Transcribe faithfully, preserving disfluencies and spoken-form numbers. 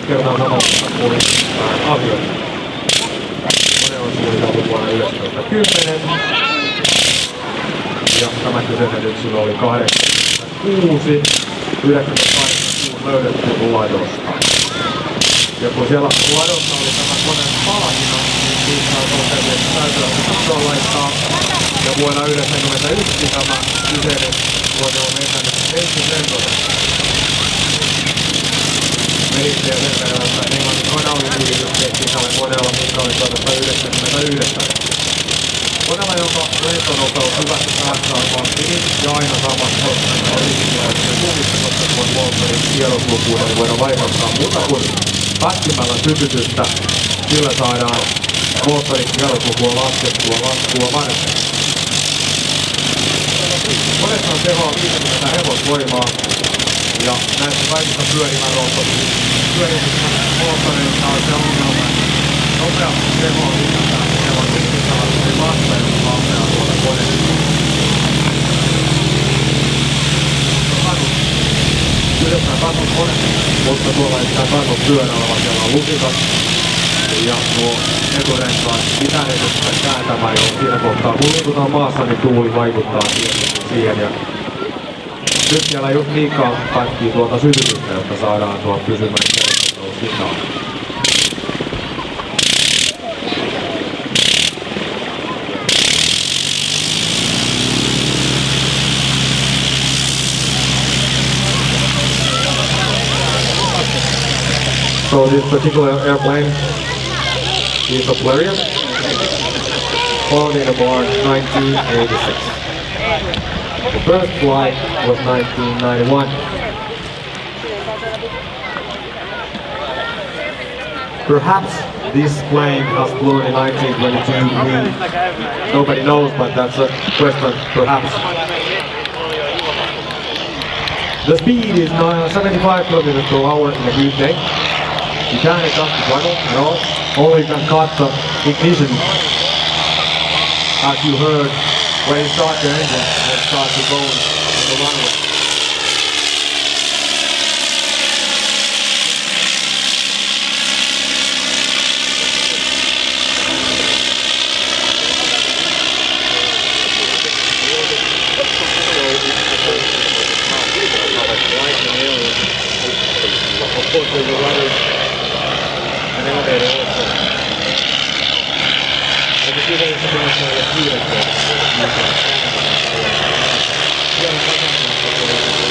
kertaa samalta kuin avioliitto. Kone on suunniteltu vuonna yhdeksäntoistasatakymmenen. Ja tämä kyseinen yksilö oli kahdeksankymmentäkuusi. yhdeksäntoistasatakuusi löydettiin ladosta. Ja kun siellä ladossa oli tämä koneen palakina, niin siitä on tosiaan, että täytyy tasoa laittaa. Ja vuonna yhdeksänkymmentäyksi tämä kyseinen kone on mennyt ensin lentoon. Meritte ja sen verran, että Englannin kanaaliyritys tehtiin tälle koneella, mikä oli tuhatyhdeksänsataayhdeksänkymmentäyhdeksän. Koneella, jonka lentonopeus hyvässä päässä on niin ja aina samassa originaalisen kuvissa, koska tuon Wolferin kierroslukuun ei voida vaikuttaa muuta kuin pätkimällä sytytystä. Sillä saadaan Wolferin kierroslukua laskettua laskua varten. Koneessa on tehoa viisikymmentä hevosvoimaa ja näissä kaikissa pyörimän robotin pyörityssä moottoreissa on se ongelma, että nopeasti tehoa lisätään, kun ne on yksittävästi lasteja lampea tuolla koneessa. Kyseessä on kannut kone, mutta tuolla ei mitään kannut pyörällä, vaan siellä on lusikat. Ja nuo eturenkaat pitää edestä kääntämään, jo siinä kohtaa kun liikutaan maassa, niin tuuli vaikuttaa siihen. Ja nyt siellä just liikaa pätkii tuolta sytytystä, jotta saadaan tuon pysymään kerrosnopeuus hitaan. So this particular airplane is a Blériot, founded aboard nineteen eighty-six. The first flight was nineteen ninety-one. Perhaps this plane has flown in nineteen twenty-two. We, nobody knows, but that's a question, perhaps. The speed is seventy-five kilometers per hour in a good day. You can't adjust the throttle at all. Only you can cut the ignition, as you heard when you start the engine and it starts to go on the runway. Of course, there's a rudder and elevator also. And if you're going to bring us a few of them, you can